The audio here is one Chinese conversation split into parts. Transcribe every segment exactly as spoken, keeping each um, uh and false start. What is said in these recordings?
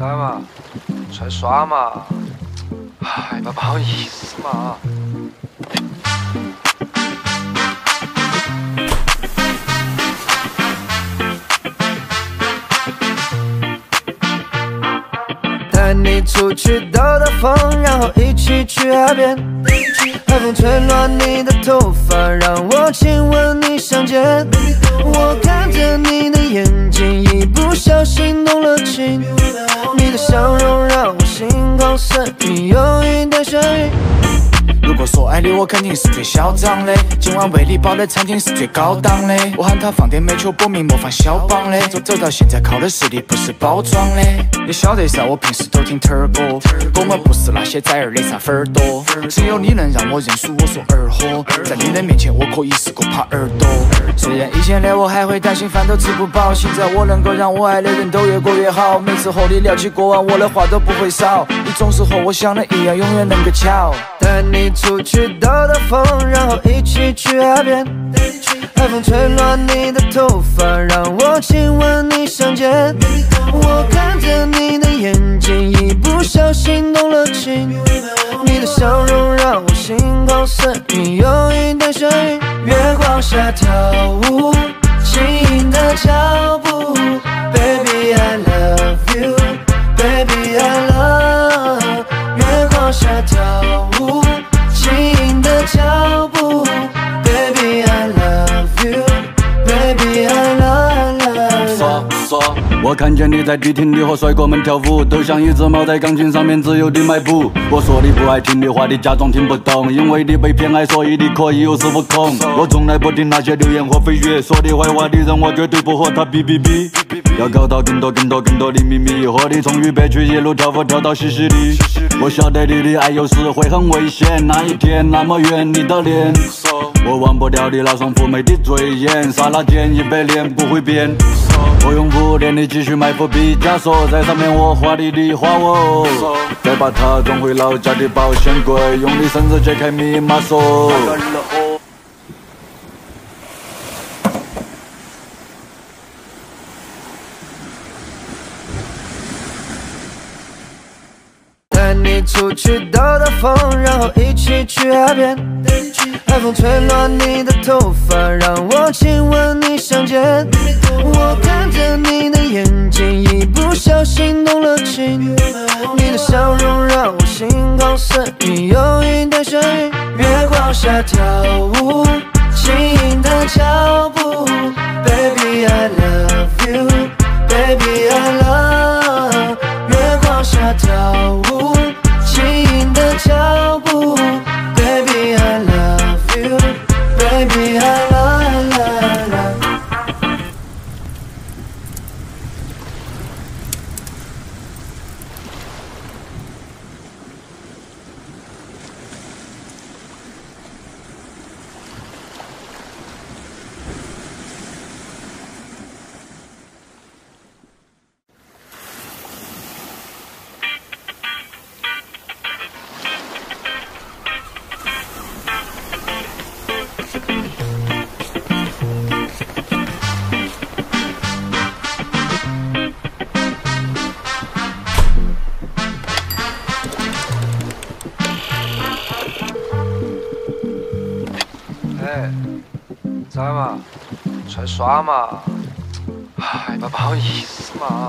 咋嘛？出来耍嘛？哎，不好意思嘛。 带你出去兜兜风，然后一起去海边。海风吹乱你的头发，让我亲吻你香肩。我看着你的眼睛，一不小心动了情。你的笑容让我心旷神怡，有一点眩晕。 如果说爱你，我肯定是最嚣张的。今晚为你包的餐厅是最高档的。我喊他放点美球搏命模仿肖邦的。走走到现在靠的实力，不是包装的。你晓得噻，我平时都听儿歌，我们不是那些崽儿的啥粉儿多。只有你能让我认输，我说儿货。在女人面前，我可以是个耙耳朵。虽然以前的我还会担心饭都吃不饱，现在我能够让我爱的人都越过越好。每次和你聊起过往，我的话都不会少。你总是和我想的一样，永远能够巧。 带你出去兜兜风，然后一起去海边。海风吹乱你的头发，让我亲吻你香肩。我看着你的眼睛，一不小心动了情。你的笑容让我心旷神怡，有一点眩晕。月光下跳舞，轻盈的脚步 ，Baby I love you, Baby I love。月光下跳舞，轻盈的脚步 ，Baby I love you, Baby I love you。 说说，我看见你在迪厅里和帅哥们跳舞，都像一只猫在钢琴上面自由地迈步。我说你不爱听的话，你假装听不懂，因为你被偏爱，所以你可以有恃无恐。我从来不听那些流言和蜚语，说你坏话的人，我绝对不和他比比比。要搞到更多更多更多的秘密，和你从渝北区一路跳舞跳到西西里。我晓得你的爱有时会很危险，那一天那么远，你的脸，我忘不掉你那双妩媚的嘴眼，刹那间一百年不会变。我用五年的积蓄买副毕加索，在上面我画你的花哦，再把它装回老家的保险柜，用你生日解开密码锁。 带你出去兜兜风，然后一起去海边。海风吹乱你的头发，让我亲吻你香肩。我看着你的眼睛，一不小心动了情。你的笑容让我心旷神怡，有一点眩晕。月光下跳舞，轻盈的脚步 ，Baby I love you, Baby I love。月光下跳舞，轻盈的脚步 ，Baby I love you, Baby I love you。 哎，咋嘛？出来耍嘛？哎，不好意思嘛。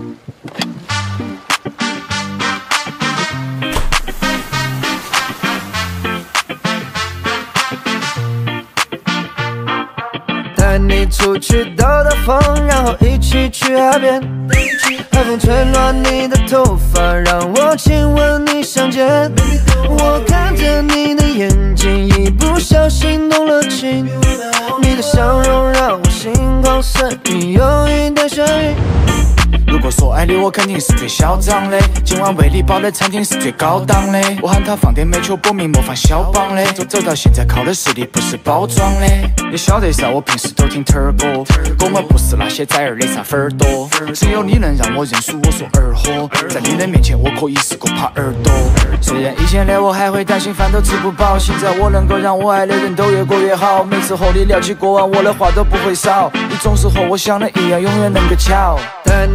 带你出去兜兜风，然后一起去海边。海风吹乱你的头发，让我亲吻你香肩。我看着你的眼睛，一不小心动了情。你的笑容让我心旷神怡，有一点眩晕。 如果说爱你，我肯定是最嚣张的。今晚为你包的餐厅是最高档的。我喊他放点美球搏命模仿肖邦的。走走到现在靠的实力，不是包装的。你晓得噻，我平时都听儿歌，我们不是那些崽儿的啥粉儿多。只有你能让我认输，我说儿货。在女人面前，我可以是个耙耳朵。虽然以前的我还会担心饭都吃不饱，现在我能够让我爱的人都越过越好。每次和你聊起过往，我的话都不会少。你总是和我想的一样，永远能够巧。 带你出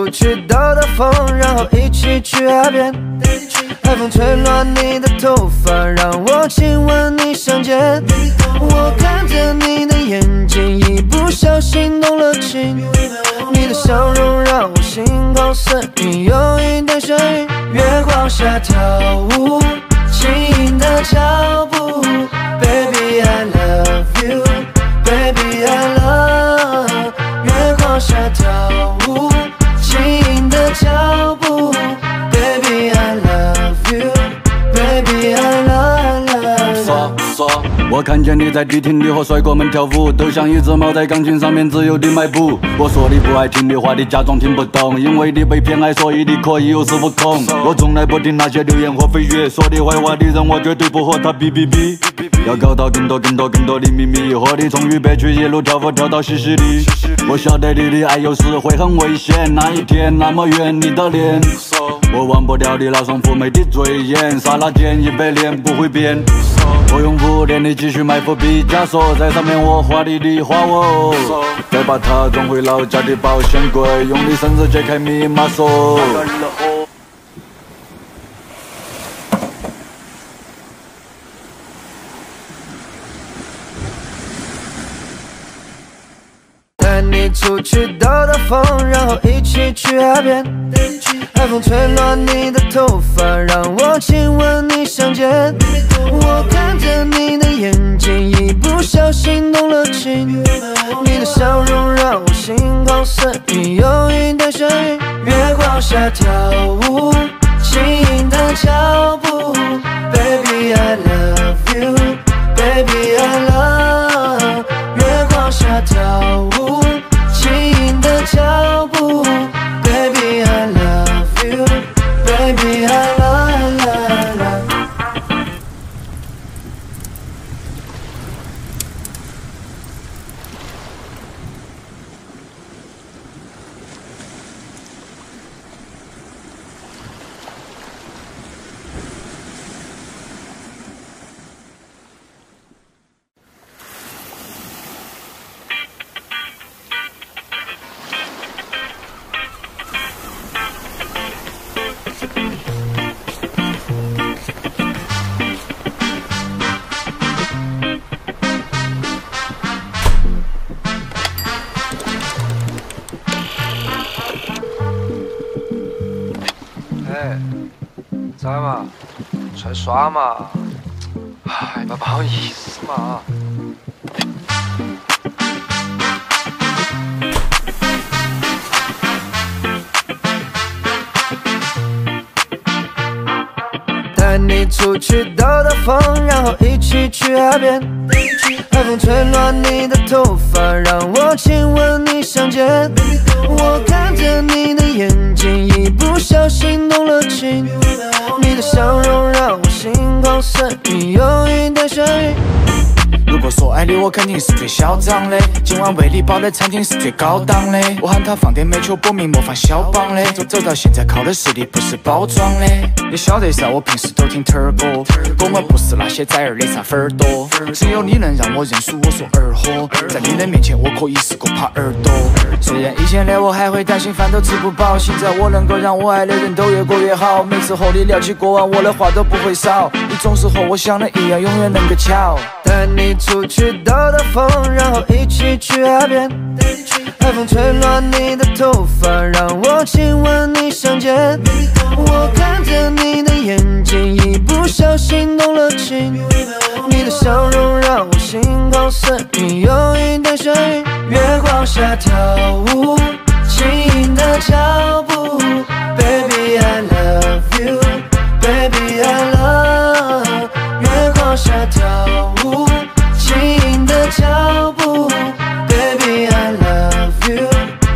出去兜兜风，然后一起去海边。海风吹乱你的头发，让我亲吻你香肩。我看着你的眼睛，一不小心动了情。你的笑容让我心旷神怡，有一点眩晕。月光下跳舞，轻盈的脚步。Baby I love you, Baby I love。月光下跳舞，轻盈的脚步。Baby I love you, Baby I love you。 说说，我看见你在迪厅里和帅哥们跳舞，都像一只猫在钢琴上面自由地迈步。我说你不爱听的话，你假装听不懂，因为你被偏爱，所以你可以有恃无恐。我从来不听那些流言和蜚语，说你坏话的人，我绝对不和他比比比。要搞到更多更多更多的秘密，和你从渝北区一路跳舞跳到西西里。我晓得你的爱有时会很危险，那一天那么远你的脸，我忘不掉你那双妩媚的醉眼，刹那间一百年不会变。我用五年的积蓄买副毕加索，在上面我画你的花纹，再把它装回老家的保险柜，用你生日解开密码锁。 带你出去兜兜风，然后一起去海边。海风吹乱你的头发，让我亲吻你香肩。我看着你的眼睛，一不小心动了情。你的笑容让我心旷神怡，有一点眩晕。月光下跳舞，轻盈的脚步。Baby I love you, Baby I love。月光下跳舞，轻盈的脚步。Baby I love you, Baby I love you。 哎，在嘛？出来耍嘛？哎，不好意思嘛。 带你出去兜兜风，然后一起去海边。海风吹乱你的头发，让我亲吻你香肩。我看着你的眼睛，一不小心动了情。你的笑容让我心旷神怡，有一点眩晕。 如果说爱你，我肯定是最嚣张的。今晚为你包的餐厅是最高档的。我喊他放点美球搏命模仿肖邦的。走走到现在靠的实力，不是包装的。你晓得噻，我平时都听天儿歌，我们不是那些崽儿的啥粉儿多。只有你能让我认输，我说儿货。在你的面前，我可以是个耙耳朵。虽然以前的我还会担心饭都吃不饱，现在我能够让我爱的人都越过越好。每次和你聊起过往，我的话都不会少。你总是和我想的一样，永远能够巧。 带你出去兜兜风，然后一起去海边。海风吹乱你的头发，让我亲吻你香肩。我看着你的眼睛，一不小心动了情。你的笑容让我心旷神怡，有一点眩晕。月光下跳舞，轻盈的脚步。Baby I love you, Baby I love。月光下跳舞，轻盈的脚步。Baby I love you,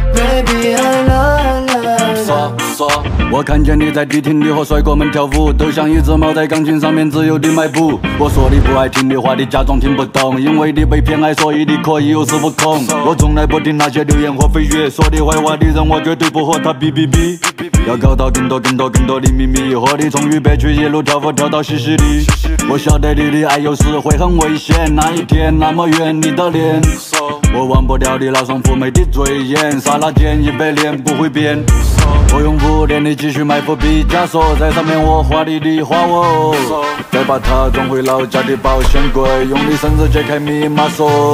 Baby I love you。 说说，我看见你在迪厅里和帅哥们跳舞，都像一只猫在钢琴上面自由地迈步。我说你不爱听的话，你假装听不懂，因为你被偏爱，所以你可以有恃无恐。我从来不听那些流言和蜚语，说你坏话的人，我绝对不和他比比比。要搞到更多更多更多的秘密，和你从渝北区一路跳舞跳到西西里。我晓得你的爱有时会很危险，那一天那么远你的脸。 我忘不掉你那双妩媚的嘴眼，刹那间一百年不会变。我用五年的积蓄买副毕加索，在上面我画你的花纹，再把它装回老家的保险柜，用你生日解开密码锁。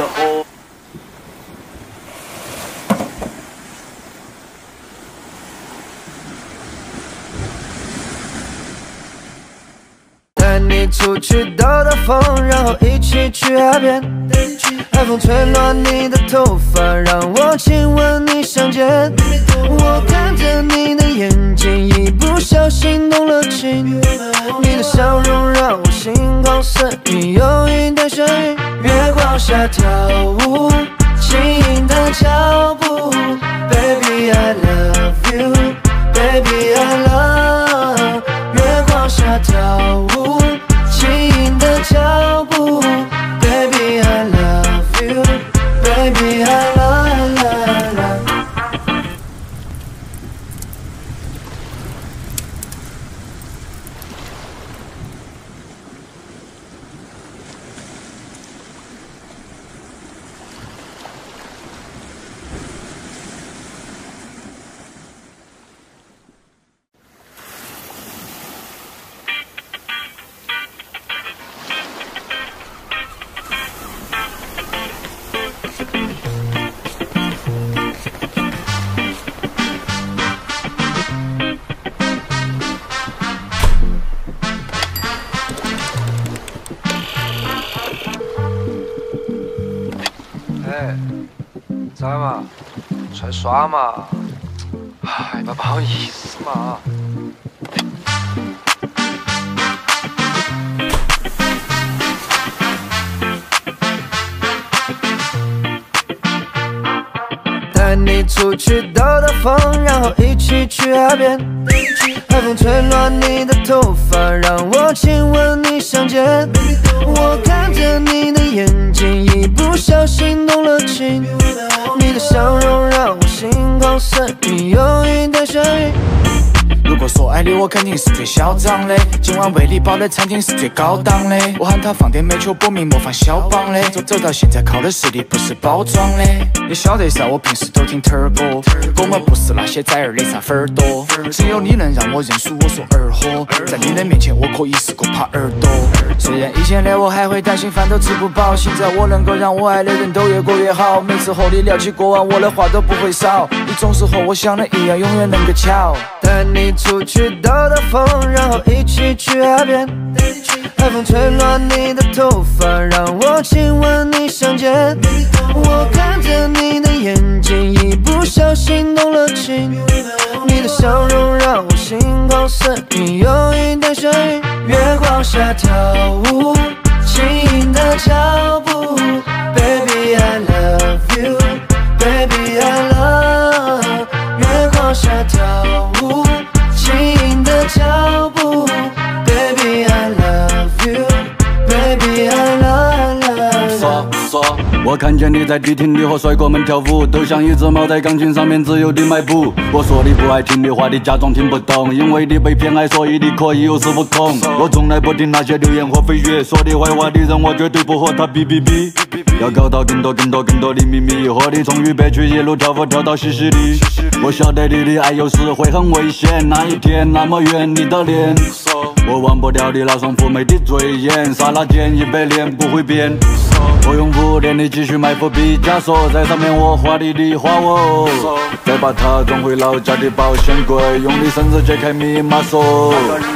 带你出去兜兜风，然后一起去海边。海风吹乱你的头发，让我亲吻你香肩。我看着你的眼睛，一不小心动了情。你的笑容让我心旷神怡，有一点眩晕。月光下跳舞，轻盈的脚步。Baby I love you, Baby I love。月光下跳舞，轻盈的脚步。Baby I love you, Baby I love, love, love。 哎，在嘛？出来耍嘛？哎，不好意思嘛。 带你出去兜兜风，然后一起去海边。海风吹乱你的头发，让我亲吻你香肩。我看着你的眼睛，一不小心动了情。你的笑容让我心旷神怡，有一点眩晕。 如果说爱你，我肯定是最嚣张的。今晚为你包的餐厅是最高档的，我喊他放点美酒搏命模仿肖邦的。走走到现在靠的实力，不是包装的。你晓得噻，我平时都听儿歌，我们不是那些崽儿的啥粉儿多。只有你能让我认输，我说儿货，在你的面前我可以是个耙耳朵。虽然以前的我还会担心饭都吃不饱，现在我能够让我爱的人都越过越好。每次和你聊起过往，我的话都不会少，你总是和我想的一样，永远能够巧。 带你出去兜兜风，然后一起去海边。海风吹乱你的头发，让我亲吻你香肩。我看着你的眼睛，一不小心动了情。你的笑容让我心旷神怡，有一点眩晕。月光下跳舞，轻盈的脚步。Baby I love you, Baby I love。月光下跳舞，轻盈的脚步。Baby I love you, Baby I love, love。 说说，我看见你在迪厅里和帅哥们跳舞，都像一只猫在钢琴上面自由地迈步。我说你不爱听的话，你假装听不懂，因为你被偏爱，所以你可以有恃无恐。我从来不听那些流言和蜚语，说你坏话的人，我绝对不和他比比比。要搞到更多更多更多的秘密，和你从渝北区一路跳舞跳到西西里。我晓得你的爱有时会很危险，那一天那么远，你的脸。我忘不掉你那双妩媚的嘴眼，刹那间一百年不会变。我用五年的积蓄买副毕加索，在上面我画你的花纹，再把它装回老家的保险柜，用你生日解开密码锁。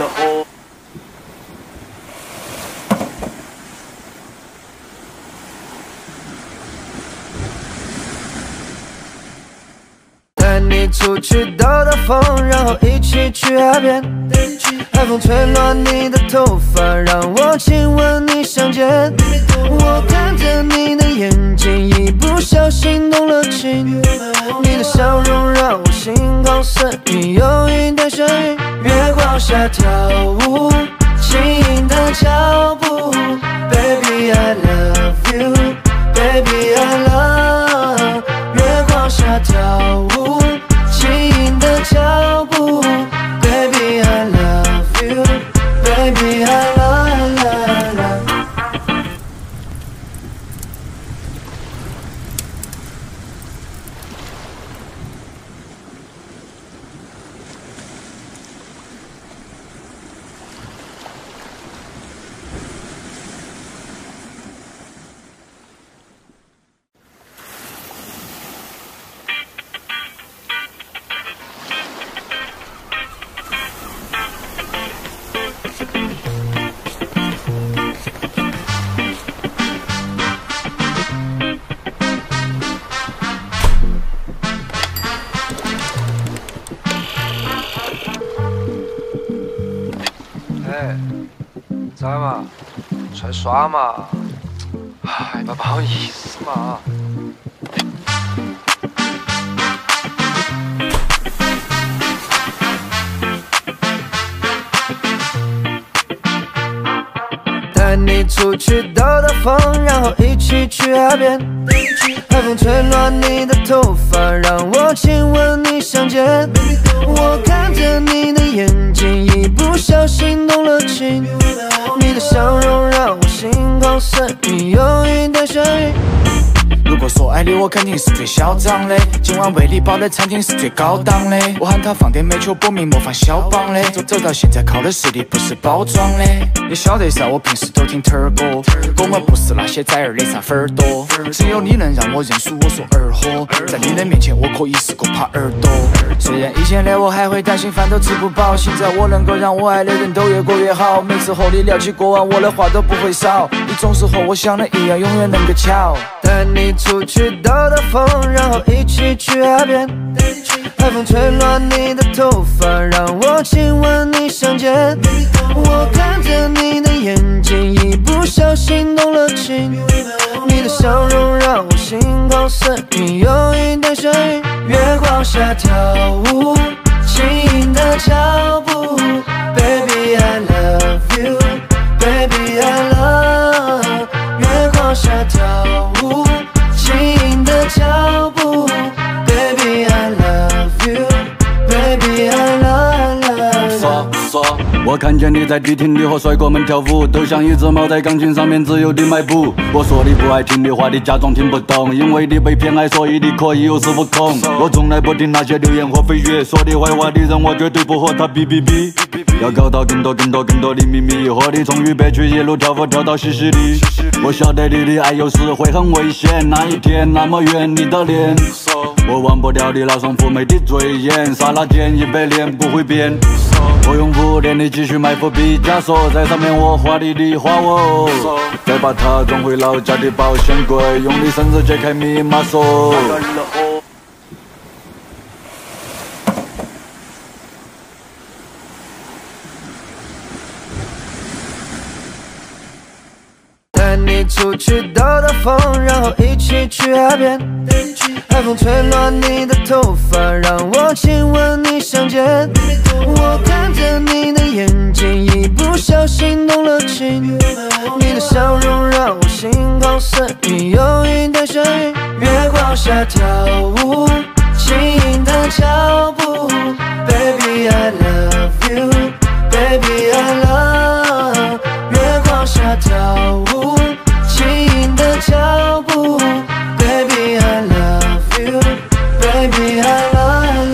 带你出去兜兜风，然后一起去海边。海风吹乱你的头发，让我亲吻你香肩。我看着你的眼睛，一不小心动了情。你的笑容让我心旷神怡，有一点眩晕。月光下跳舞，轻盈的脚步。Baby I love you, Baby I love。月光下跳舞，轻盈的脚步。Baby I love you, Baby I love, love, love。 在嘛？出来耍嘛？哎，不好意思嘛。 带你出去兜兜风，然后一起去海边。海风吹乱你的头发，让我亲吻你香肩。我看着你的眼睛，一不小心动了情。你的笑容让我心旷神怡，有一点眩晕。 如果说爱你，我肯定是最嚣张的。今晚为你包的餐厅是最高档的。我喊他放点美球，搏命模仿肖邦的。走走到现在靠的实力，不是包装的。你晓得噻，我平时都听特儿歌，我们不是那些崽儿的啥粉儿多。只有你能让我认输，我说儿货。在你的面前，我可以是个耙耳朵。虽然以前的我还会担心饭都吃不饱，现在我能够让我爱的人都越过越好。每次和你聊起过往，我的话都不会少。你总是和我想的一样，永远能够巧。 带你出去兜兜风，然后一起去海边。海风吹乱你的头发，让我亲吻你香肩。我看着你的眼睛，一不小心动了情。你的笑容让我心旷神怡，有一点眩晕。月光下跳舞，轻盈的脚步。Baby I love you, Baby I love。月光下跳舞，轻盈的脚步。Baby I love you, Baby I love。 说说，我看见你在迪厅里和帅哥们跳舞，都像一只猫在钢琴上面自由地迈步。我说你不爱听的话，你假装听不懂，因为你被偏爱，所以你可以有恃无恐。我从来不听那些流言和蜚语，说你坏话的人，我绝对不和他比比比。要搞到更多更多更多的秘密，和你从渝北区一路跳舞跳到西西里。我晓得你的爱有时会很危险，那一天那么远你的脸，我忘不掉你那双妩媚的嘴眼，刹那间一百年不会变。我用五年的积蓄买副毕加索，在上面我画你的花纹，再把它装回老家的保险柜，用你生日解开密码锁。 带你出去兜兜风，然后一起去海边。海风吹乱你的头发，让我亲吻你香肩。我看着你的眼睛，一不小心动了情。你的笑容让我心旷神怡，有一点眩晕。月光下跳舞，轻盈的脚步。Baby I love you, Baby I love。月光下跳舞，轻盈的脚步。Baby I love you, Baby I love。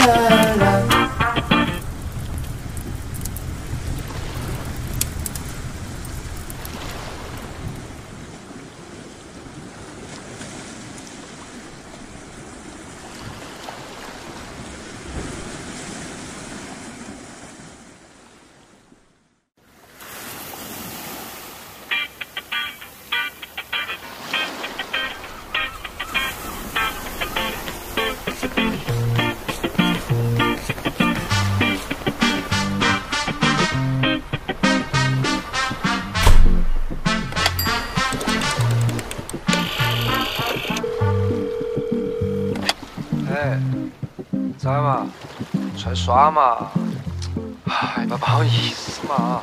哎，在嘛？出来耍嘛？哎，不好意思嘛。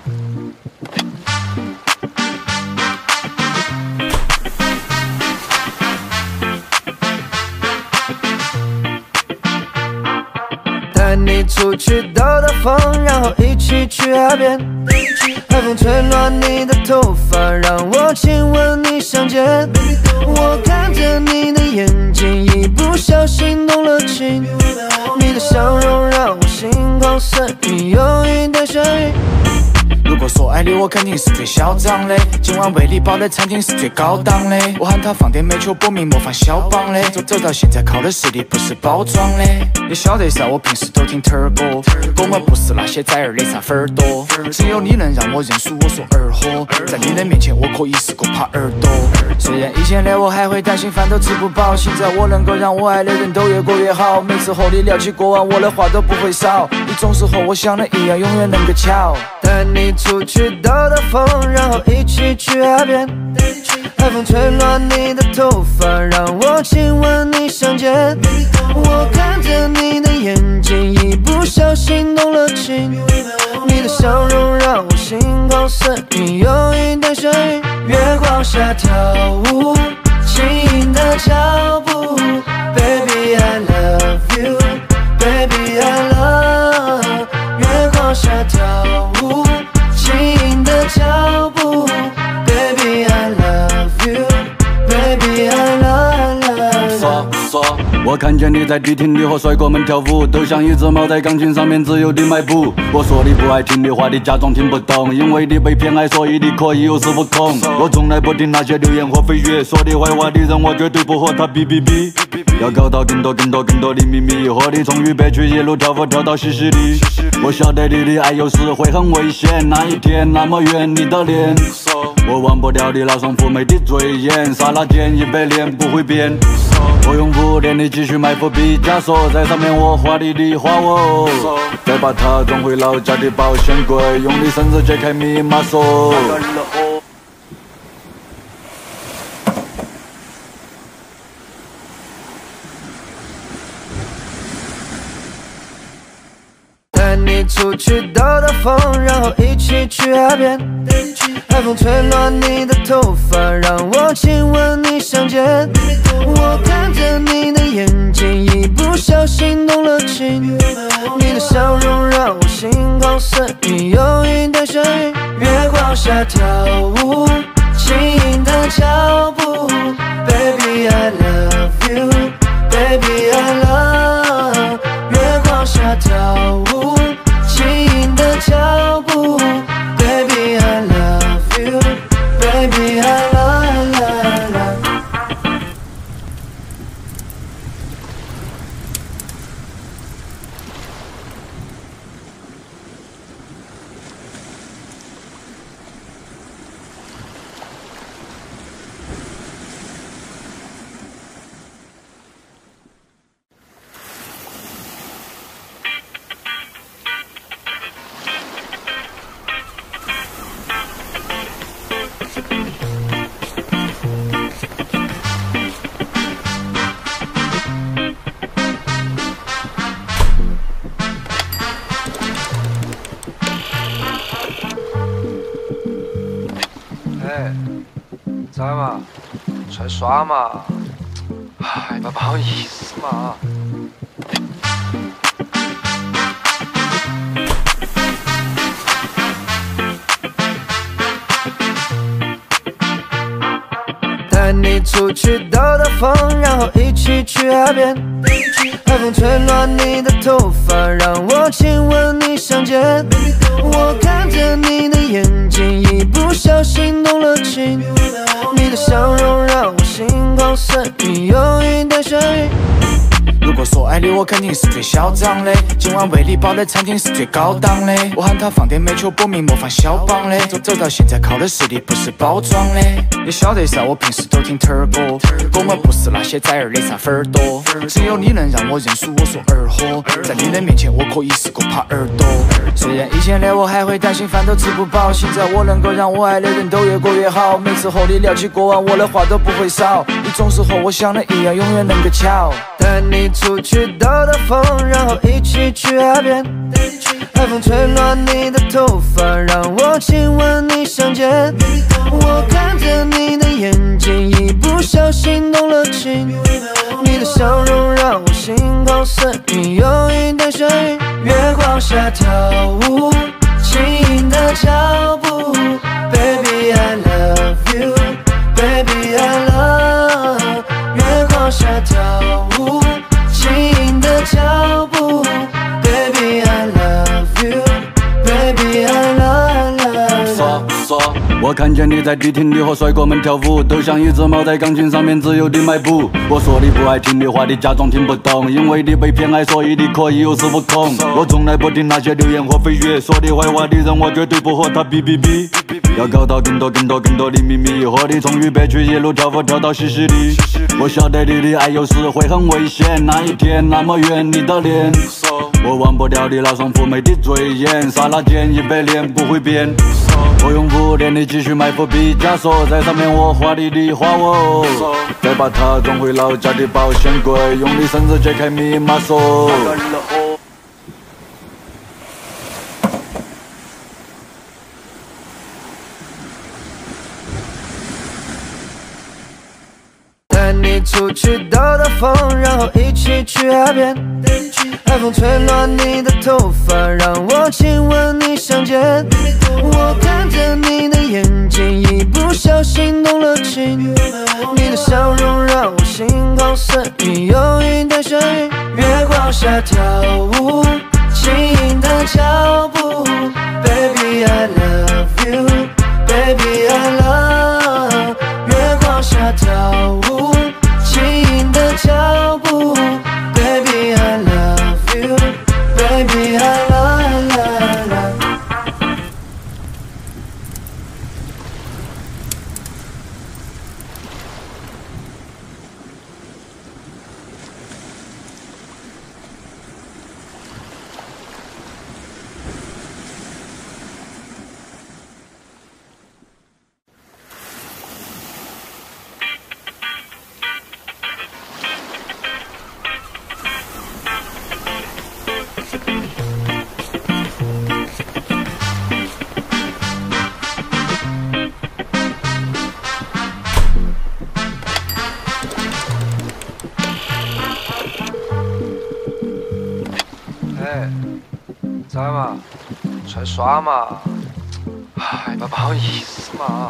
带你出去兜兜风，然后一起去海边。海风吹乱你的头发，让我亲吻你香肩。我看着你的眼睛，一不小心动了情。你的笑容让我心旷神怡，有一点眩晕。 如果说爱你，我肯定是最嚣张的。今晚为你包的餐厅是最高档的。我喊他放点美球，搏命模仿肖邦的。走走到现在靠的实力，不是包装的。你晓得噻，我平时都听特儿歌，我们不是那些崽儿的啥粉儿多。只有你能让我认输，我说儿货。在你的面前，我可以是个耙耳朵。虽然以前的我还会担心饭都吃不饱，现在我能够让我爱的人都越过越好。每次和你聊起过往，我的话都不会少。你总是和我想的一样，永远能够巧。 带你出去兜兜风，然后一起去海边。海风吹乱你的头发，让我亲吻你香肩。我看着你的眼睛，一不小心动了情。你的笑容让我心旷神怡，有一点眩晕。月光下跳舞，轻盈的脚步。Baby I love you, Baby I love。月光下跳舞，轻盈的脚步。Baby I love you, Baby I love you。 说说，我看见你在迪厅里和帅哥们跳舞，都像一只猫在钢琴上面自由地迈步。我说你不爱听的话，你假装听不懂，因为你被偏爱，所以你可以有恃无恐。我从来不听那些流言和蜚语，说你坏话的人，我绝对不和他比比比。要搞到更多更多更多的秘密，和你从渝北区一路跳舞跳到西西里。我晓得你的爱有时会很危险，那一天那么远，你的脸，我忘不掉你那双妩媚的嘴眼，刹那间一百年不会变。我用五年的积蓄买副毕加索，在上面我画你的花纹，再把它装回老家的保险柜，用你生日解开密码锁。 带你出去兜兜风，然后一起去海边。海风吹乱你的头发，让我亲吻你香肩。我看着你的眼睛，一不小心动了情。你的笑容让我心旷神怡，有一点眩晕。月光下跳舞，轻盈的脚步。Baby I love you, Baby I love。月光下跳舞，轻盈的脚步。Baby I love you, Baby I love you。 哎，在嘛？出来耍嘛？哎，不好意思嘛。 带你出去兜兜风，然后一起去海边。海风吹乱你的头发，让我亲吻你香肩。我看着你的眼睛，一不小心动了情。你的笑容让我心旷神怡，有一点眩晕。 如果说爱你，我肯定是最嚣张的。今晚为你包的餐厅是最高档的，我喊他放点美球搏命模仿肖邦的。走走到现在靠的实力，不是包装的。你晓得噻，我平时都听儿歌，我们不是那些崽儿的啥粉儿多。只有你能让我认输，我说儿货，在你的面前我可以是个耙耳朵。虽然以前的我还会担心饭都吃不饱，现在我能够让我爱的人都越过越好。每次和你聊起过往，我的话都不会少，你总是和我想的一样，永远能够巧。 带你出去兜兜风，然后一起去海边。海风吹乱你的头发，让我亲吻你香肩。我看着你的眼睛，一不小心动了情。你的笑容让我心旷神怡，有一点眩晕。月光下跳舞，轻盈的脚步。Baby I love you, Baby I love。月光下跳舞，轻盈的脚步。Baby I love you, Baby I love you。 说说，我看见你在迪厅里和帅哥们跳舞，都像一只猫在钢琴上面自由地迈步。我说你不爱听的话，你假装听不懂，因为你被偏爱，所以你可以有恃无恐。我从来不听那些流言和蜚语，说你坏话的人，我绝对不和他比比比。要搞到更多更多更多的秘密，和你从渝北区一路跳舞跳到西西里。我晓得你的爱有时会很危险，那一天那么远，你的脸， 我忘不掉你那双妩媚的醉眼，刹那间一百年不会变。我用五年的积蓄买副毕加索，在上面我画你的花纹，再把它装回老家的保险柜，用你生日解开密码锁。 带你出去兜兜风，然后一起去海边。海风吹乱你的头发，让我亲吻你香肩。我看着你的眼睛，一不小心动了情。你的笑容让我心旷神怡，有一点眩晕。月光下跳舞，轻盈的脚步。Baby I love you, Baby I love。月光下跳舞，轻盈的脚步。Baby I love you, Baby I love, love, love。 哎，在嘛？出来耍嘛？哎，不好意思嘛。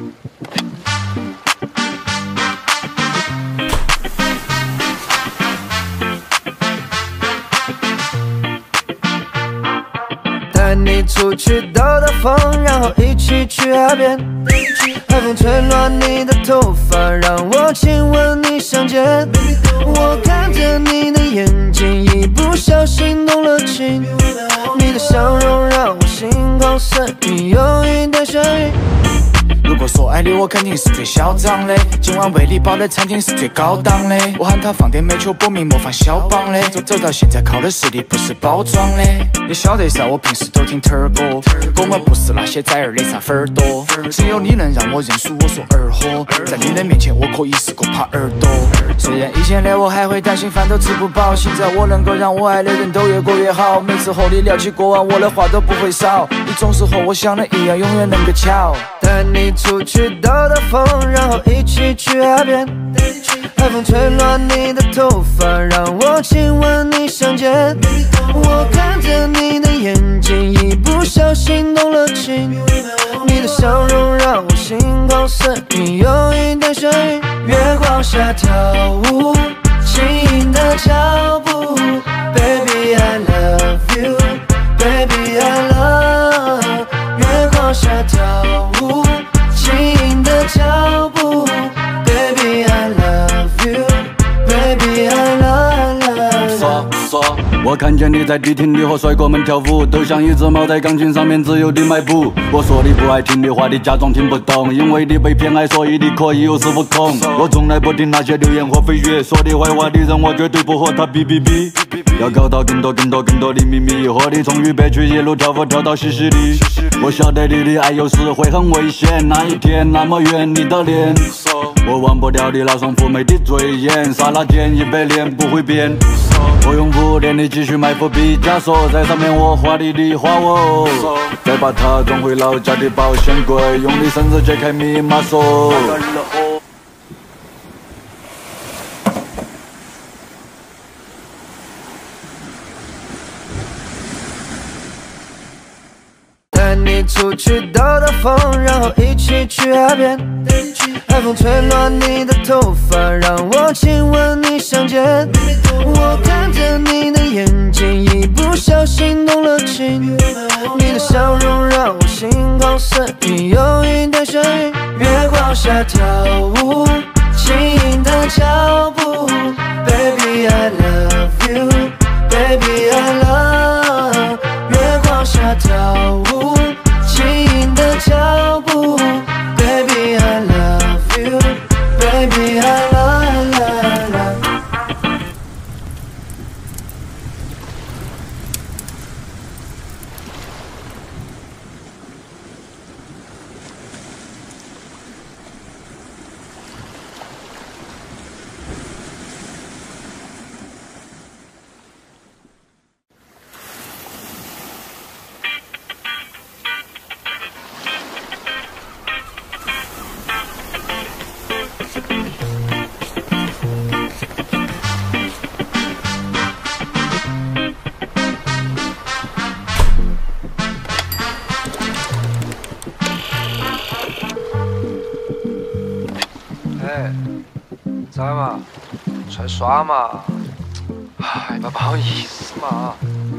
带你出去兜兜风，然后一起去海边。海风吹乱你的头发，让我亲吻你香肩。我看着你的眼睛，一不小心动了情。你的笑容让我心旷神怡，有一点眩晕。 如果说爱你，我肯定是最嚣张的。今晚为你包的餐厅是最高档的，我喊他放点美酒，搏命模仿肖邦的。走走到现在靠的实力，不是包装的。你晓得噻，我平时都听特儿歌，我们不是那些崽儿的啥粉儿多，只有你能让我认输，我说儿货。在你的面前，我可以是个耙耳朵。虽然以前的我还会担心饭都吃不饱，现在我能够让我爱的人都越过越好。每次和你聊起过往，我的话都不会少，你总是和我想的一样，永远能够巧。 带你出去兜兜风，然后一起去海边。海风吹乱你的头发，让我亲吻你香肩。我看着你的眼睛，一不小心动了情。你的笑容让我心旷神怡，有一点眩晕。月光下跳舞，轻盈的脚步。Baby I love you, Baby I love。月光下跳舞，轻盈的脚步。Baby I love you, Baby I love, love。 说说，我看见你在迪厅里和帅哥们跳舞，都像一只猫在钢琴上面自由地迈步。我说你不爱听的话，你假装听不懂，因为你被偏爱，所以你可以有恃无恐。我从来不听那些流言和蜚语，说你坏话的人，我绝对不和他比比比。要搞到更多更多更多的秘密，和你从渝北区一路跳舞跳到西西里。我晓得你的爱有时会很危险，那一天那么远你的脸，我忘不掉你那双妩媚的醉眼，刹那间一百年不会变。我用五年的积蓄买副毕加索，在上面我画你的花纹，再把它装回老家的保险柜，用你生日解开密码锁。 带你出去兜兜风，然后一起去海边。海风吹乱你的头发，让我亲吻你香肩。我看着你的眼睛，一不小心动了情。你的笑容让我心旷神怡，有一点眩晕。月光下跳舞，轻盈的脚步。Baby I love you, Baby I love。月光下跳舞，轻盈的脚步。Baby I love you, Baby I love, love, love。 我哎，在嘛？出来耍嘛？哎，不好意思嘛。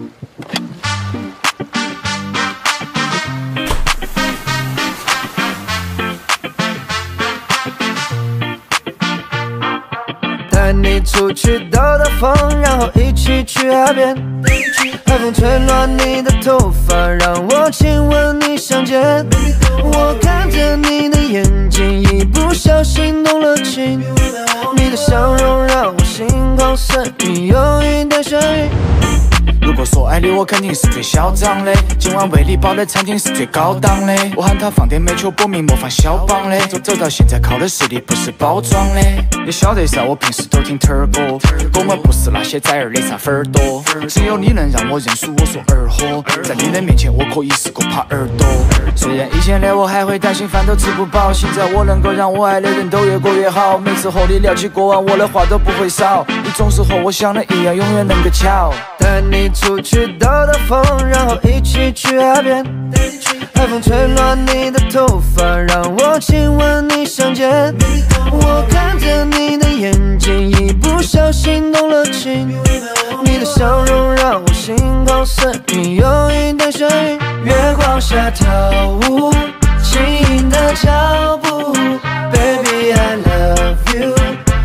带你出去兜兜风，然后一起去海边。海风吹乱你的头发，让我亲吻你香肩。我看着你的眼睛，一不小心动了情。你的笑容让我心旷神怡，有一点眩晕。 如果说爱你，我肯定是最嚣张的。今晚为你包的餐厅是最高档的。我喊他放点美球搏命模仿肖邦的。走走到现在靠的实力，不是包装的。你晓得噻，我平时都听天儿歌，我们不是那些崽儿的啥粉儿多。只有你能让我认输，我说儿货。在你的面前，我可以是个耙耳朵。虽然以前的我还会担心饭都吃不饱，现在我能够让我爱的人都越过越好。每次和你聊起过往，我的话都不会少。你总是和我想的一样，永远能够巧。 带你出去兜兜风，然后一起去海边。海风吹乱你的头发，让我亲吻你香肩。我看着你的眼睛，一不小心动了情。你的笑容让我心旷神怡，有一点眩晕。月光下跳舞，轻盈的脚步。Baby I love you,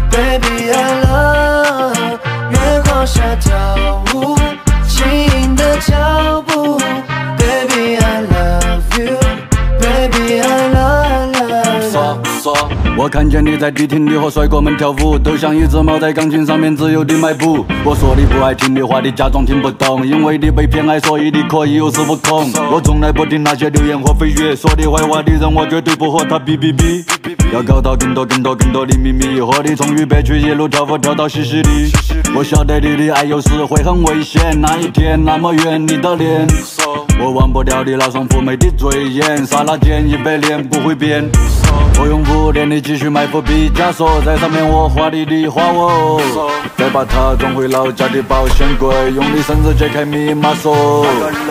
Baby I love。月光下跳舞。轻盈的脚步 ，Baby I love you, Baby I love you。 说说，我看见你在迪厅里和帅哥们跳舞，都像一只猫在钢琴上面自由地迈步。我说你不爱听的话，你假装听不懂，因为你被偏爱，所以你可以有恃无恐。我从来不听那些流言和蜚语，说你坏话的人，我绝对不和他比比比。要搞到更多更多更多的秘密，和你从渝北区一路跳舞跳到西西里。我晓得你的爱有时会很危险，那一天那么远你的脸，我忘不掉你那双妩媚的嘴眼，刹那间一百年不会变。我用五年的积蓄买副毕加索，在上面我画你的花纹，再把它装回老家的保险柜，用你生日解开密码锁。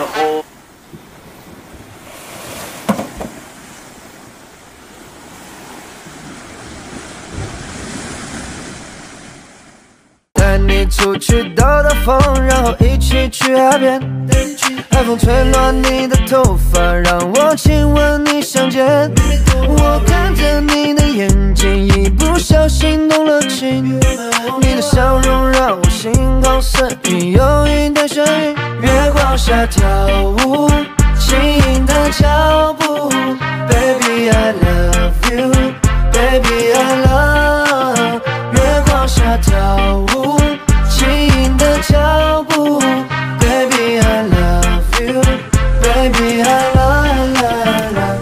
带你出去兜兜风，然后一起去海边。海风吹乱你的头发，让我亲吻你香肩。我看着你的眼睛，一不小心动了情。你的笑容让我心旷神怡，有一点眩晕。月光下跳舞，轻盈的脚步。Baby I love you, Baby I love。月光下跳舞。轻盈的脚步 ，Baby I love you, Baby I love you。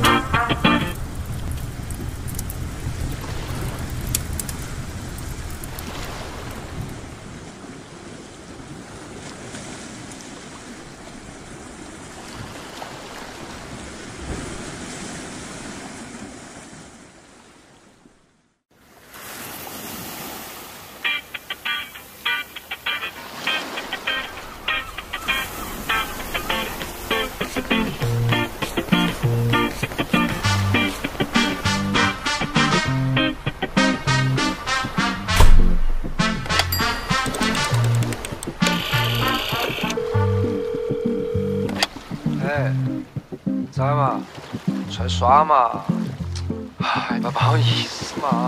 哎，在嘛？出来耍嘛？哎，不好意思嘛。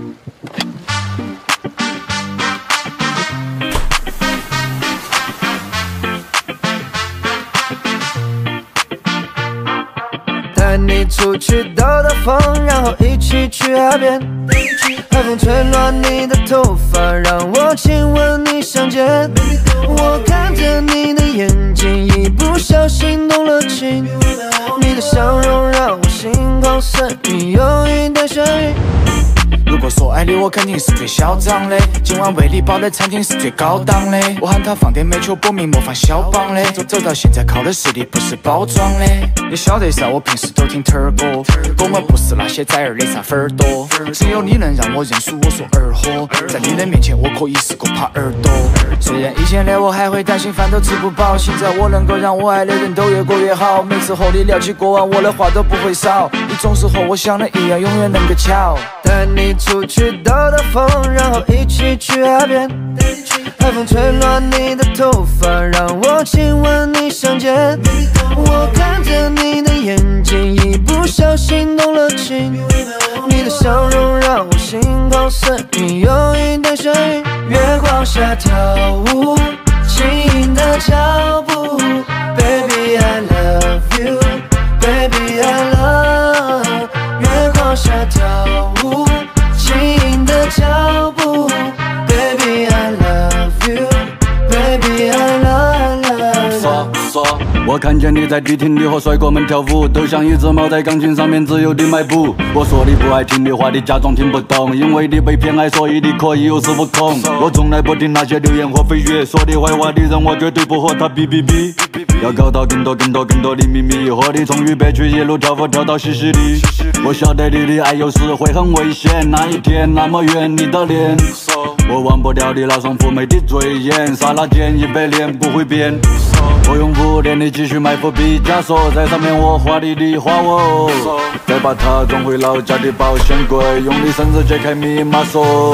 带你出去兜兜风，然后一起去海边。海风吹乱你的头发，让我亲吻你香肩。我看着你的眼睛，一不小心动了情。你的笑容让我心旷神怡，有一点眩晕。 如果说爱你，我肯定是最嚣张的。今晚为你包的餐厅是最高档的。我喊他放点美球搏命模仿肖邦的。走走到现在靠的实力，不是包装的。你晓得噻，我平时都听天儿歌，我们不是那些崽儿的啥粉儿多。只有你能让我认输，我说儿货。在你的面前，我可以是个耙耳朵。虽然以前的我还会担心饭都吃不饱，现在我能够让我爱的人都越过越好。每次和你聊起过往，我的话都不会少。你总是和我想的一样，永远能够巧。 带你出去兜兜风，然后一起去海边。海风吹乱你的头发，让我亲吻你香肩。我看着你的眼睛，一不小心动了情。你的笑容让我心旷神怡，有一点眩晕。月光下跳舞，轻盈的脚步 ，Baby I love you, Baby I love。月光下跳舞，轻盈的脚步 ，Baby I love you, Baby I love you。 说说，我看见你在迪厅里和帅哥们跳舞，都像一只猫在钢琴上面自由地迈步。我说你不爱听的话，你假装听不懂，因为你被偏爱，所以你可以有恃无恐。我从来不听那些流言和蜚语，说你坏话的人，我绝对不和他比比比。要搞到更多更多更多的秘密，和你从渝北区一路跳舞跳到西西里。我晓得你的爱有时会很危险，那一天那么远，你的脸，我忘不掉你那双妩媚的醉眼，刹那间一百年不会变。我用五年的积蓄买副毕加索，在上面我画你的花哦，再把它装回老家的保险柜，用你生日解开密码锁。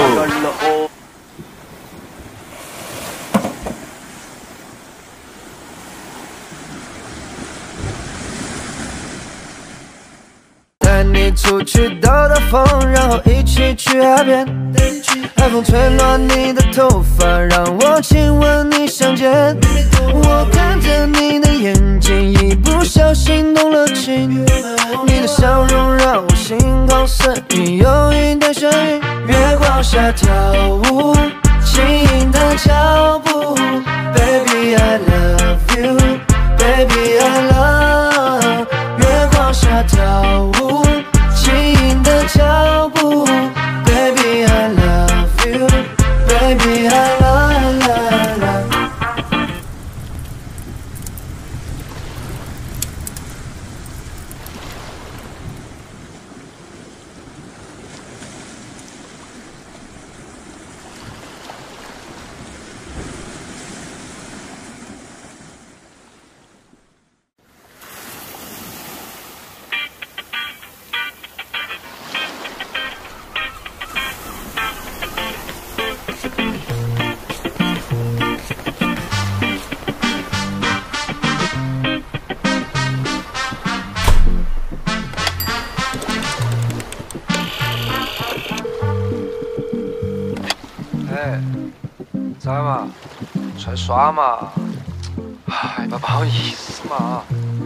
带你出去兜兜风，然后一起去海边。海风吹乱你的头发，让我亲吻你香肩。我看着你的眼睛，一不小心动了情。你的笑容让我心旷神怡，有一点眩晕。月光下跳舞，轻盈的脚步 ，Baby I love you, Baby I love。月光下跳舞，轻盈的脚步 ，Baby I love you, Baby I love you。 哎，在嘛？出来耍嘛？哎，不好意思嘛。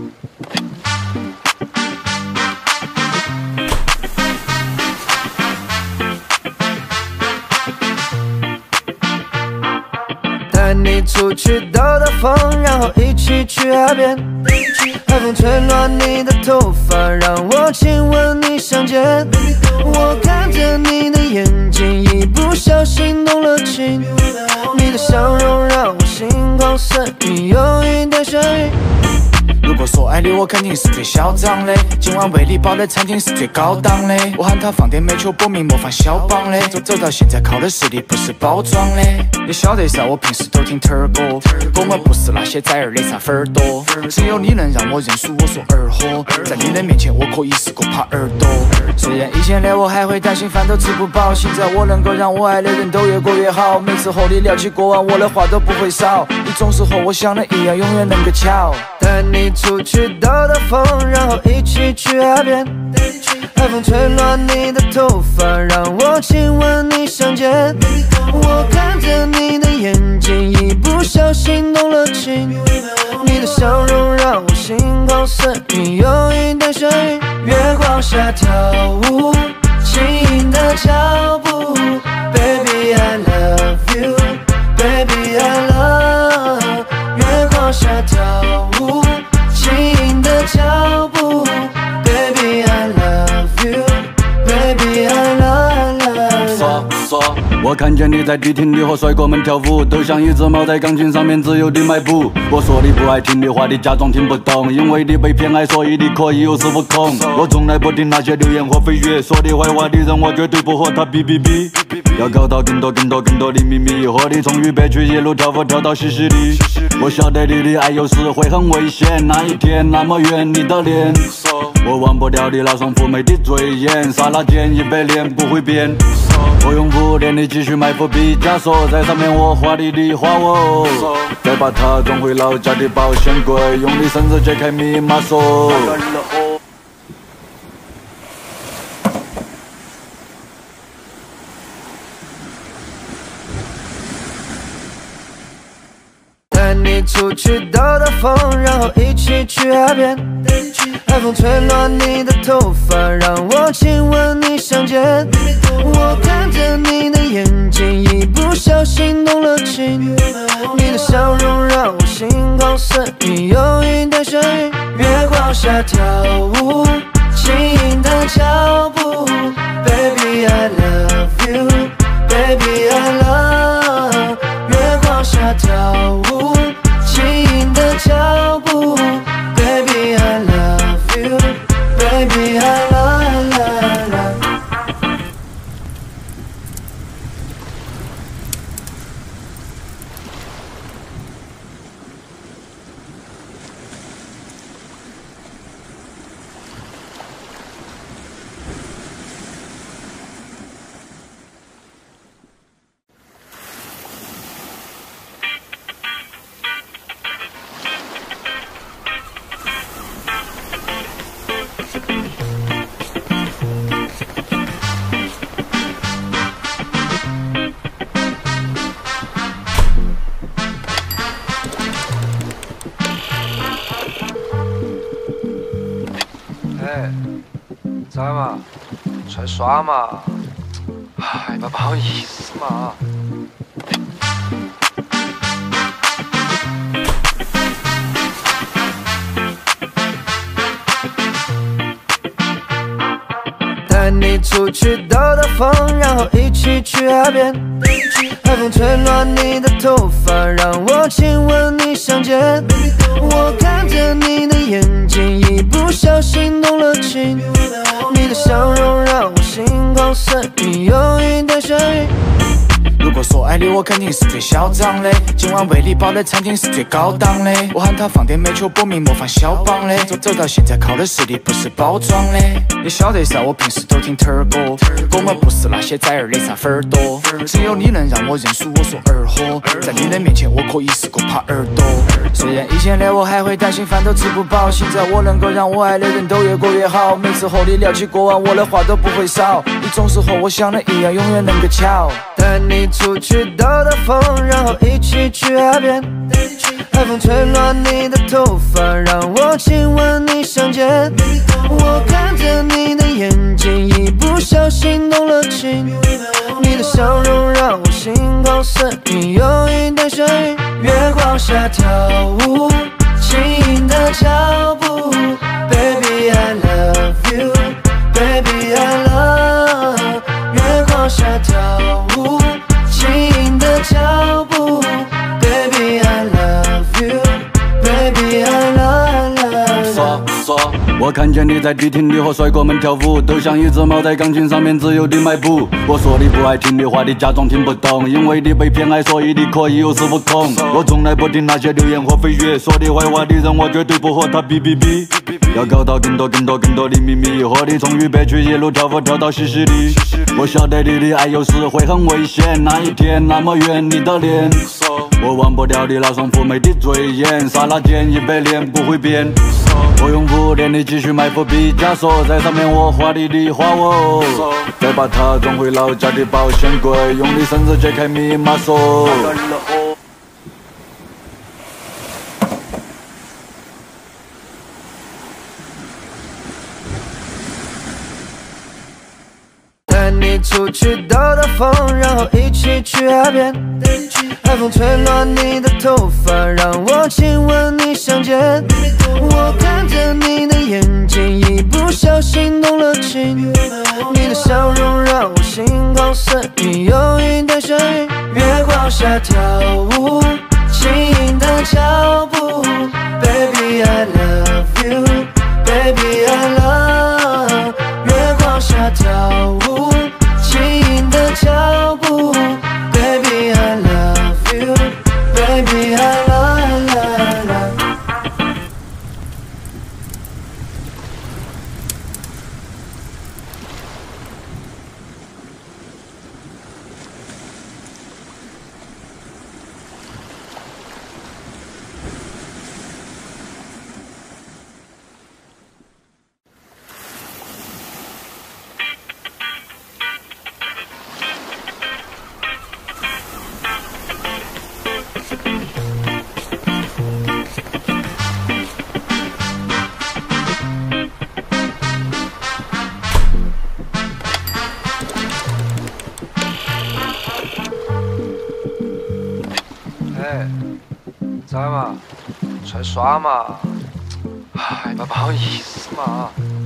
带你出去兜兜风，然后一起去海边。海风吹乱你的头发，让我亲吻你香肩。我看着你的眼睛，一不小心动了情。你的笑容让我心旷神怡，有一点眩晕。 如果说爱你，我肯定是最嚣张的。今晚为你包的餐厅是最高档的。我喊他放点美球，搏命模仿肖邦的。走走到现在靠的实力，不是包装的。你晓得噻，我平时都听特儿歌，我们不是那些崽儿的啥粉儿多。只有你能让我认输，我说儿货。在你的面前，我可以是个耙耳朵。虽然以前的我还会担心饭都吃不饱，现在我能够让我爱的人都越过越好。每次和你聊起过往，我的话都不会少。你总是和我想的一样，永远能够巧。 带你出去兜兜风，然后一起去海边。海风吹乱你的头发，让我亲吻你香肩。我看着你的眼睛，一不小心动了情。你的笑容让我心旷神怡，有一点眩晕。月光下跳舞，轻盈的脚步 ，Baby I love you, Baby I love。月光下跳舞，轻盈的脚步 ，Baby I love you, Baby I love you。 说说，我看见你在迪厅里和帅哥们跳舞，都像一只猫在钢琴上面自由地迈步。我说你不爱听的话，你假装听不懂，因为你被偏爱，所以你可以有恃无恐。我从来不听那些流言和蜚语，说你坏话的人，我绝对不和他比比比。 要搞到更多更多更多的秘密，和你从渝北区一路跳舞跳到西西里。我晓得你的爱有时会很危险，那一天那么远你的脸，我忘不掉你那双妩媚的嘴眼，刹那间一百年不会变。我用五年的积蓄买副毕加索，在上面我画你的花纹，再把它装回老家的保险柜，用你生日解开密码锁。 带你出去兜兜风，然后一起去海边。海风吹乱你的头发，让我亲吻你香肩。我看着你的眼睛，一不小心动了情。你的笑容让我心旷神怡，有一点眩晕。月光下跳舞，轻盈的脚步。Baby I love you, Baby I love。月光下跳舞，轻盈的脚步。Baby I love you, Baby I love, love, love。 哎，在嘛？出来耍嘛？哎，不好意思嘛。 带你出去兜兜风，然后一起去海边。海风吹乱你的头发，让我亲吻你香肩。我看着你的眼睛，一不小心动了情。你的笑容让我心旷神怡，有一点眩晕。 如果说爱你，我肯定是最嚣张的。今晚为你包的餐厅是最高档的，我喊他放点美球搏命模仿肖邦的。走走到现在靠的实力，不是包装的。你晓得噻，我平时都听特儿歌，我们不是那些崽儿的啥粉儿多。只有你能让我认输，我说儿货，在女人面前我可以是个耙耳朵。虽然以前的我还会担心饭都吃不饱，现在我能够让我爱的人都越过越好。每次和你聊起过往，我的话都不会少，你总是和我想的一样，永远能够巧。 带你出去兜兜风，然后一起去海边。海风吹乱你的头发，让我亲吻你香肩。我看着你的眼睛，一不小心动了情。你的笑容让我心旷神怡，有一点眩晕。月光下跳舞，轻盈的脚步。Baby I love you, Baby I love。月光下跳舞，轻盈的脚步。Baby I love you, Baby I love, love。 说说，我看见你在迪厅里和帅哥们跳舞，都像一只猫在钢琴上面自由地迈步。我说你不爱听的话，你假装听不懂，因为你被偏爱，所以你可以有恃无恐。我从来不听那些流言和蜚语，说你坏话的人，我绝对不和他比比比。要搞到更多更多更多的秘密，和你从渝北区一路跳舞跳到西西里。我晓得你的爱有时会很危险，那一天那么远你的脸，我忘不掉你那双妩媚的嘴眼，刹那间一百年不会变。我用五年的积蓄买副毕加索，在上面我画你的花纹，再把它装回老家的保险柜，用你生日解开密码锁。 带你出去兜兜风，然后一起去海边。海风吹乱你的头发，让我亲吻你香肩。我看着你的眼睛，一不小心动了情。你的笑容让我心旷神怡，有一点眩晕。月光下跳舞，轻盈的脚步。Baby I love you, Baby I love。月光下跳舞，轻盈的脚步。 哎，在嘛？出来耍嘛？哎，不好意思嘛。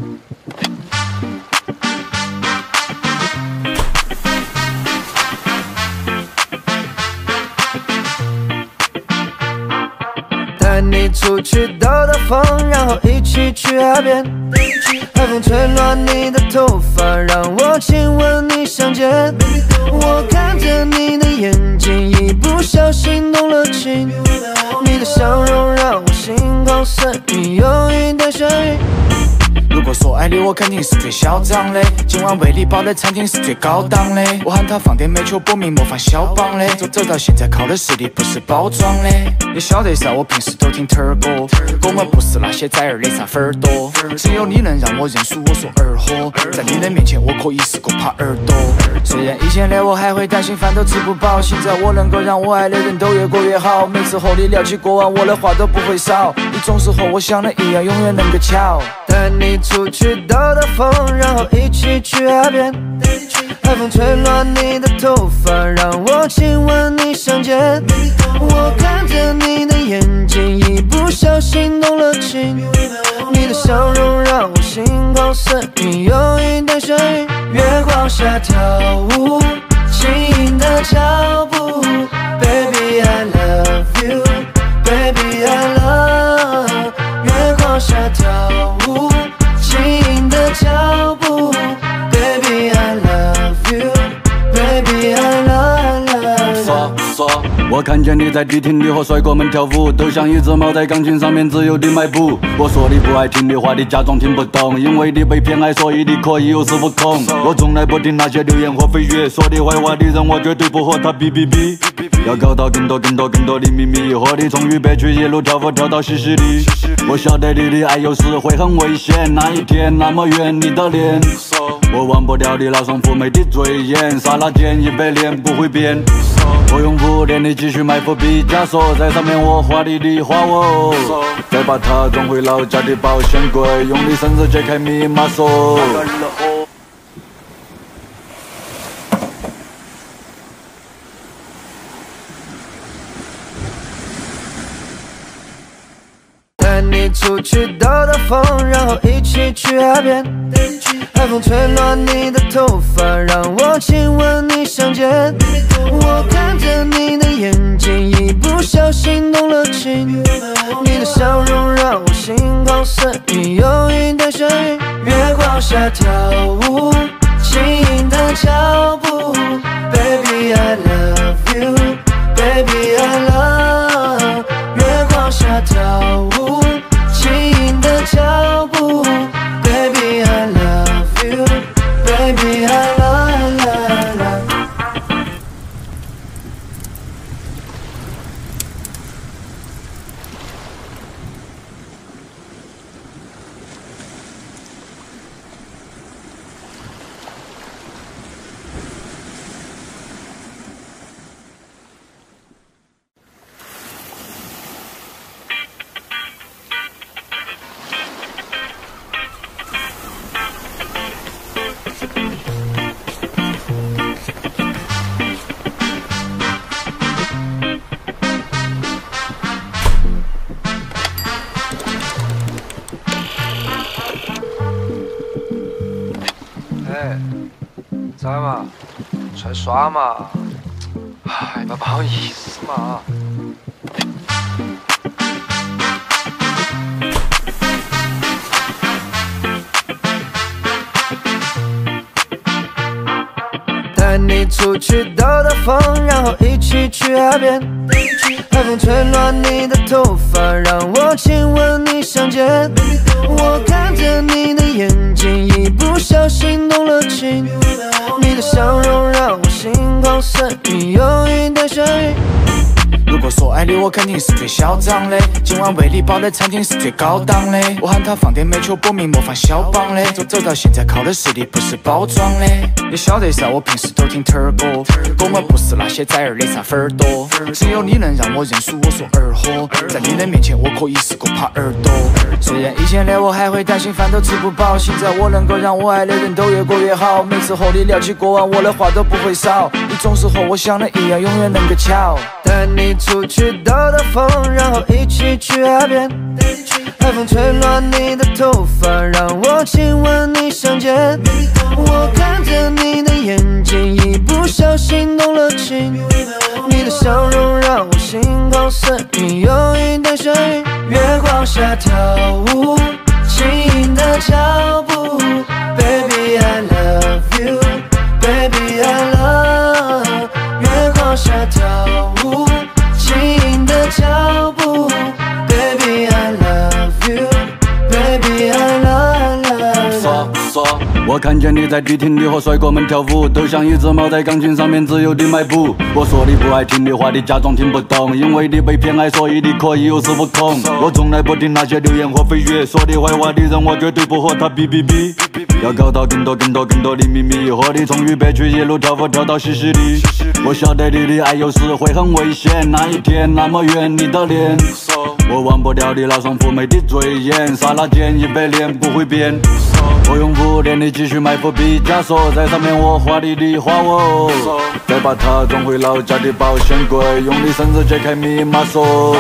带你出去兜兜风，然后一起去海边。海风吹乱你的头发，让我亲吻你香肩。我看着你的眼睛，一不小心动了情。你的笑容让我心旷神怡，有一点眩晕。 如果说爱你，我肯定是最嚣张的。今晚为你包的餐厅是最高档的。我喊他放点美球，搏命模仿肖邦的。走走到现在靠的实力，不是包装的。你晓得噻，我平时都听儿歌，我们不是那些崽儿的啥粉儿多。只有你能让我认输，我说儿货。在你的面前，我可以是个耙耳朵。虽然以前的我还会担心饭都吃不饱，现在我能够让我爱的人都越过越好。每次和你聊起过往，我的话都不会少。你总是和我想的一样，永远能够巧。 带你出去兜兜风，然后一起去海边。海风吹乱你的头发，让我亲吻你香肩。我看着你的眼睛，一不小心动了情。你的笑容让我心旷神怡，有一点眩晕。月光下跳舞，轻盈的脚步。Baby I love you, Baby I love。月光下跳舞，轻盈的脚步。Baby I love you, Baby I love you。 说说，我看见你在迪厅里和帅哥们跳舞，都像一只猫在钢琴上面自由地迈步。我说你不爱听的话，你假装听不懂，因为你被偏爱，所以你可以有恃无恐。我从来不听那些流言和蜚语，说你坏话的人，我绝对不和他比比比。要搞到更多更多更多的秘密，和你从渝北区一路跳舞跳到西西里。我晓得你的爱有时会很危险，那一天那么远，你的脸，我忘不掉你那双妩媚的醉眼，刹那间一百年不会变。我用五年的积蓄买副毕加索，在上面我画你的花哦，再把它装回老家的保险柜，用你生日解开密码锁。 带你出去兜兜风，然后一起去海边。海风吹乱你的头发，让我亲吻你香肩。我看着你的眼睛，一不小心动了情。你的笑容让我心旷神怡，有一点眩晕。月光下跳舞，轻盈的脚步。Baby I love you, Baby I love。月光下跳舞，轻盈的脚步。Baby I love you, Baby I love you。 哎，在嘛？出来耍嘛？哎，不好意思嘛。 带你出去兜兜风，然后一起去海边。海风吹乱你的头发，让我亲吻你香肩。我看着你的眼睛，一不小心动了情。你的笑容让我心旷神怡，有一点眩晕。 如果说爱你，我肯定是最嚣张的。今晚为你包的餐厅是最高档的。我喊他放点美球，搏命模仿肖邦的。走走到现在靠的实力，不是包装的。你晓得噻，我平时都听儿歌，我们不是那些崽儿的啥粉儿多。只有你能让我认输，我说儿货。在你的面前，我可以是个耙耳朵。虽然以前的我还会担心饭都吃不饱，现在我能够让我爱的人都越过越好。每次和你聊起过往，我的话都不会少。你总是和我想的一样，永远能够巧。 带你出去兜兜风，然后一起去海边。海风吹乱你的头发，让我亲吻你香肩。我看着你的眼睛，一不小心动了情。你的笑容让我心旷神怡，有一点眩晕。月光下跳舞，轻盈的脚步。Baby I love you, Baby I love。月光下跳舞，轻盈的脚步。Baby I love you, Baby I love you。 说说，我看见你在迪厅里和帅哥们跳舞，都像一只猫在钢琴上面自由地迈步。我说你不爱听的话，你假装听不懂，因为你被偏爱，所以你可以有恃无恐。我从来不听那些流言和蜚语，说你坏话的人，我绝对不和他比比比。要搞到更多更多更多的秘密，和你从渝北区一路跳舞跳到西西里。我晓得你的爱有时会很危险，那一天那么远，你的脸，我忘不掉你那双妩媚的醉眼，刹那间一百年不会变。我用五年的积蓄买副毕加索，在上面我画你的花纹，再把它装回老家的保险柜，用你生日解开密码锁。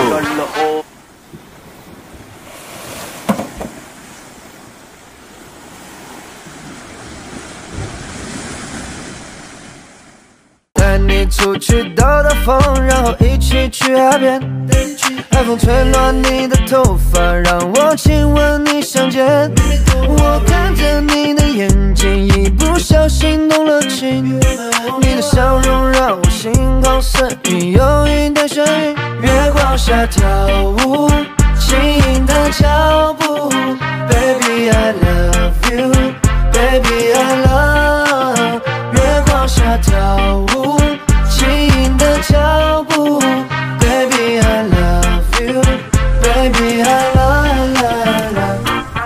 带你出去兜兜风，然后一起去海边。海风吹乱你的头发，让我亲吻你香肩。我看着你的眼睛，一不小心动了情。你的笑容让我心旷神怡，有一点眩晕。月光下跳舞，轻盈的脚步。Baby I love you, Baby I love。月光下跳舞，轻盈的脚步。Baby I love you, Baby I love you。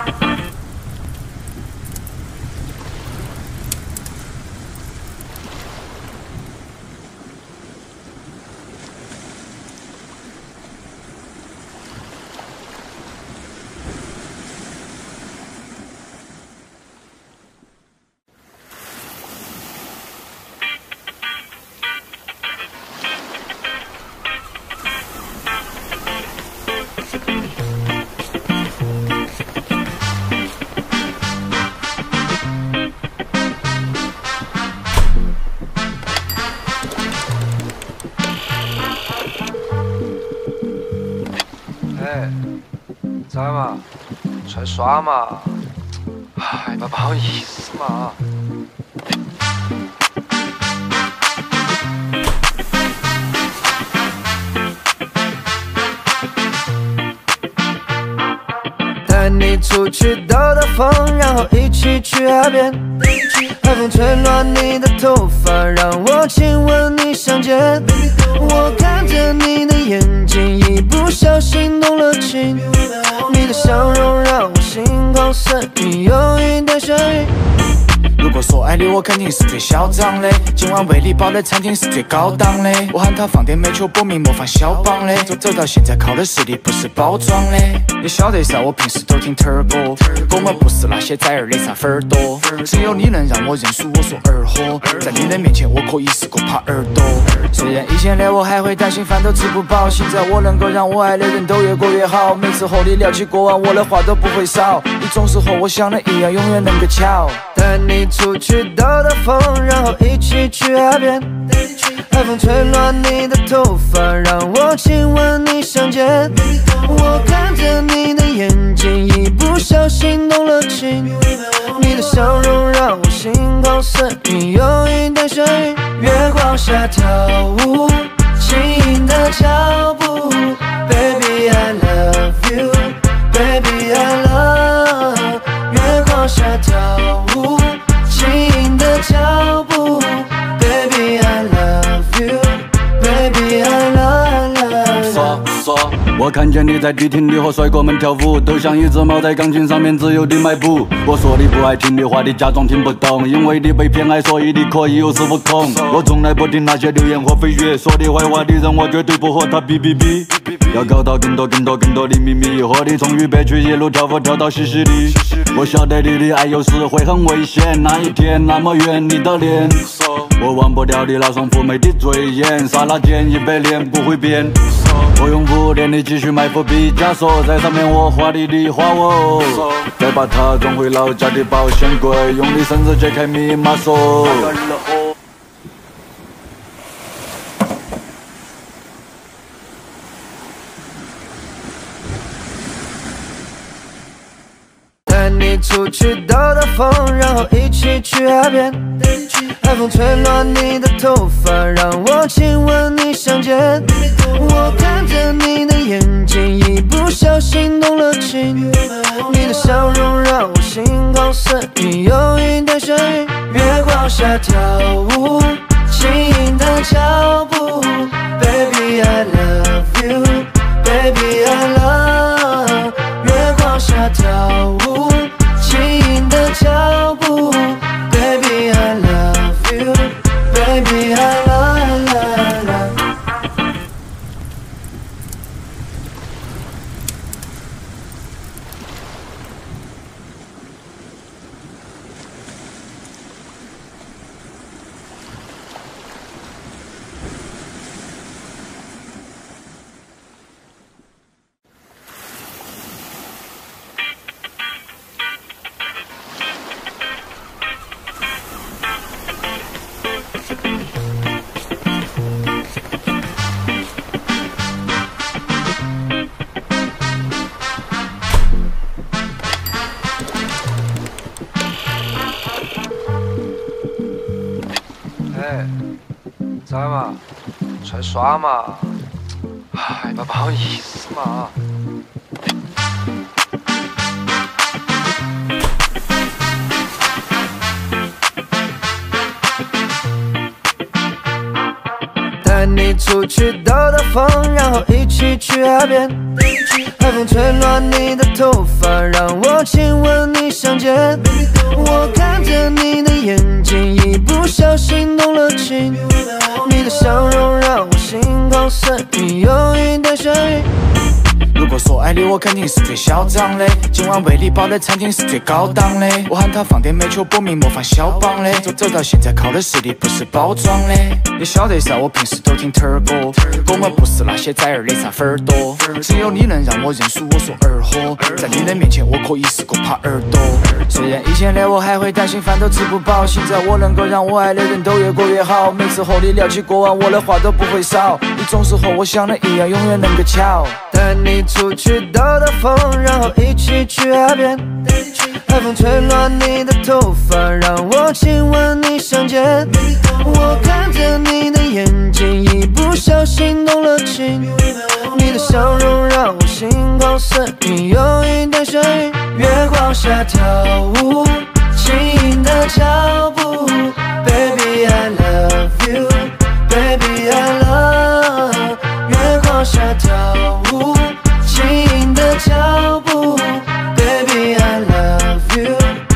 哎，在嘛？出来耍嘛？哎，不好意思嘛。 带你出去兜兜风，然后一起去海边。海风吹乱你的头发，让我亲吻你香肩。我看着你的眼睛，一不小心动了情。你的笑容让我心旷神怡，有一点眩晕。 如果说爱你，我肯定是最嚣张的。今晚为你包的餐厅是最高档的。我喊他放点美球搏命模仿肖邦的。走走到现在靠的实力，不是包装的。你晓得噻，我平时都听特儿歌，我们不是那些崽儿的啥粉儿多。只有你能让我认输，我说儿货。在你的面前，我可以是个耙耳朵。虽然以前的我还会担心饭都吃不饱，现在我能够让我爱的人都越过越好。每次和你聊起过往，我的话都不会少。你总是和我想的一样，永远能够巧。 带你出去兜兜风，然后一起去海边。海风吹乱你的头发，让我亲吻你香肩。我看着你的眼睛，一不小心动了情。你的笑容让我心旷神怡，有一点眩晕。月光下跳舞，轻盈的脚步。Baby I love you, Baby I love。月光下跳舞，轻盈的脚步。Baby I love you, Baby I love you。 说说，我看见你在迪厅里和帅哥们跳舞，都像一只猫在钢琴上面自由地迈步。我说你不爱听的话，你假装听不懂，因为你被偏爱，所以你可以有恃无恐。我从来不听那些流言和蜚语，说你坏话的人，我绝对不和他比比比。要搞到更多更多更多的秘密，和你从渝北区一路跳舞跳到西西里。我晓得你的爱有时会很危险，那一天那么远，你的脸。 我忘不掉你那双妩媚的嘴眼，刹那间一百年不会变。我用五年的积蓄买副毕加索，在上面我画你的花纹，再把它装回老家的保险柜，用你生日解开密码锁。 带你出去兜兜风，然后一起去海边。海风吹乱你的头发，让我亲吻你香肩。我看着你的眼睛，一不小心动了情。你的笑容让我心旷神怡，有一点眩晕。月光下跳舞，轻盈的脚步。Baby I love you, Baby I love。月光下跳舞，轻盈的脚步。Baby I love you, Baby I love, love, love。 哎，在嘛？出来耍嘛？哎，不好意思嘛。 带你出去兜兜风，然后一起去海边。海风吹乱你的头发，让我亲吻你香肩。我看着你的眼睛，一不小心动了情。你的笑容让我心旷神怡，有一点眩晕。 如果说爱你，我肯定是最嚣张的。今晚为你包的餐厅是最高档的，我喊他放点美酒搏命模仿肖邦的。走走到现在靠的实力，不是包装的。你晓得噻，我平时都听儿歌，我们不是那些崽儿的啥粉儿多。只有你能让我认输，我说儿货，在你的面前我可以是个耙耳朵。虽然以前的我还会担心饭都吃不饱，现在我能够让我爱的人都越过越好。每次和你聊起过往，我的话都不会少，你总是和我想的一样，永远能够巧。 带你出去兜兜风，然后一起去海边。海风吹乱你的头发，让我亲吻你香肩。我看着你的眼睛，一不小心动了情。你的笑容让我心旷神怡，有一点眩晕。月光下跳舞，轻盈的脚步。Baby I love you, Baby I love。月光下跳舞，轻盈的脚步。Baby I love you,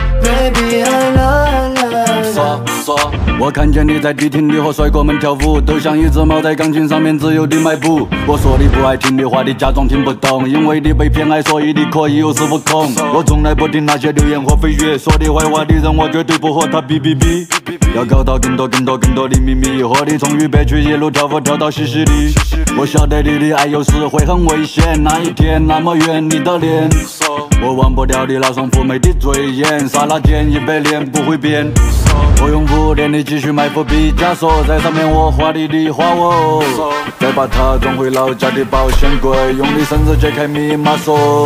Baby I love, love。 说说，我看见你在迪厅里和帅哥们跳舞，都像一只猫在钢琴上面自由地迈步。我说你不爱听的话，你假装听不懂，因为你被偏爱，所以你可以有恃无恐。我从来不听那些流言和蜚语，说你坏话的人，我绝对不和他比比比。要搞到更多更多更多的秘密，和你从渝北区一路跳舞跳到西西里。我晓得你的爱有时会很危险，那一天那么远，你的脸，我忘不掉你那双妩媚的嘴眼，刹那间一百年不会变。我用五年的积蓄买副毕加索，在上面我画你的花纹，再把它装回老家的保险柜，用你生日解开密码锁。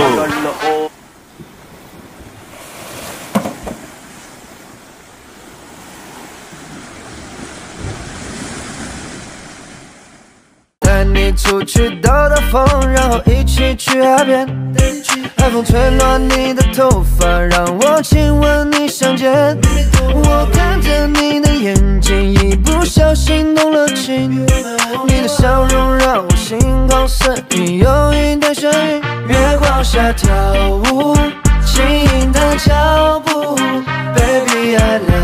带你出去兜兜风，然后一起去海边。海风吹乱你的头发，让我亲吻你香肩。我看着你的眼睛，一不小心动了情。你的笑容让我心旷神怡，有一点眩晕。月光下跳舞，轻盈的脚步。Baby I love